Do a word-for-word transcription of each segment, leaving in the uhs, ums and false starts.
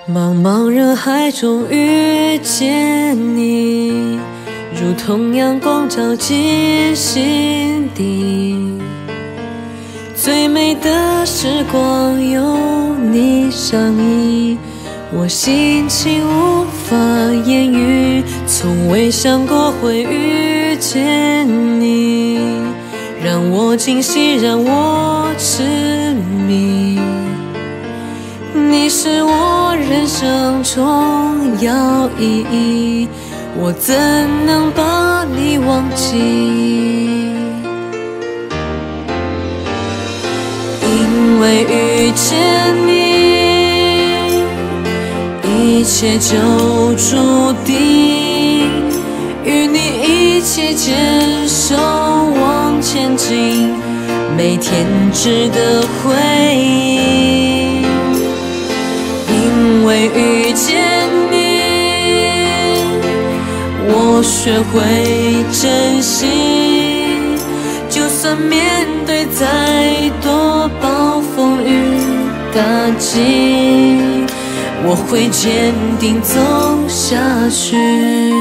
茫茫人海中遇见你，如同阳光照进心底。最美的时光有你相依，我心情无法言语，从未想过会遇见你，让我惊喜，让我痴迷。你是我人生重要意义，我怎能把你忘记？因为遇见你，一切就注定，与你一起牵手往前进，每天值得回忆。因为遇见你，我学会珍惜，就算面对再多暴风雨打击，我会坚定走下去。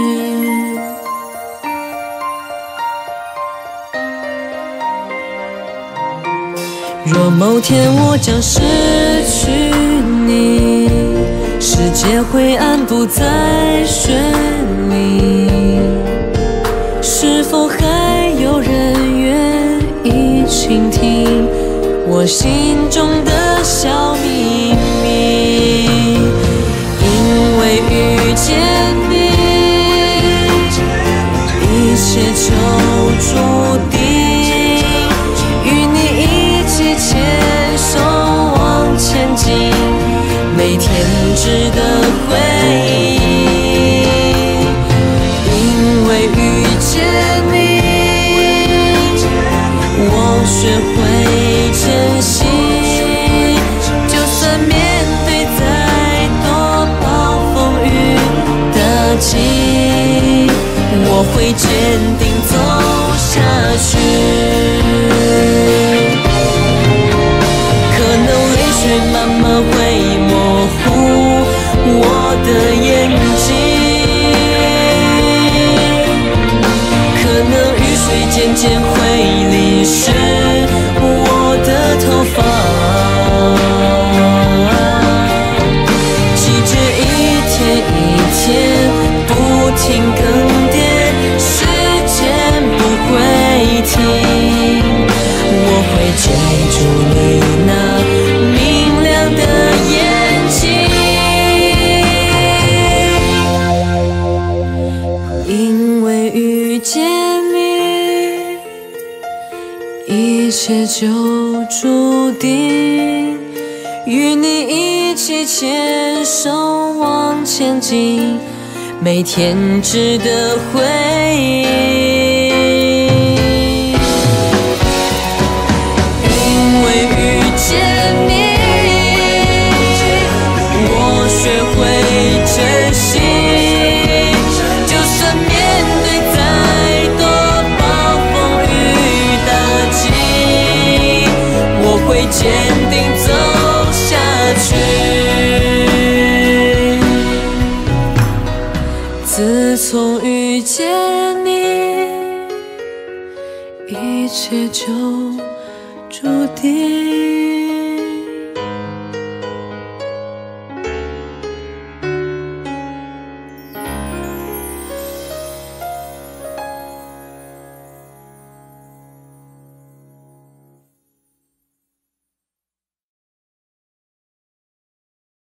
若某天我将失去你，世界灰暗不再绚丽，是否还有人愿意倾听我心中的小秘密？因为遇见你，一切就注定，与你一起牵手往前进，每天值得回忆。因为遇见你，我学会珍惜，就算面对再多暴风雨打击，我会坚定走下去。可能泪水慢慢会模糊我的眼睛，可能雨水渐渐会淋湿我的头发，季节一天一天不停更迭，时间不会停，我会记住你那明亮的眼睛。因为遇见你，一切就注定，与你一起牵手往前进，每天值得回忆。因为遇见你，我学会珍惜，就算面对再多暴风雨打击，我会坚定走下去。自从遇见你，一切就注定。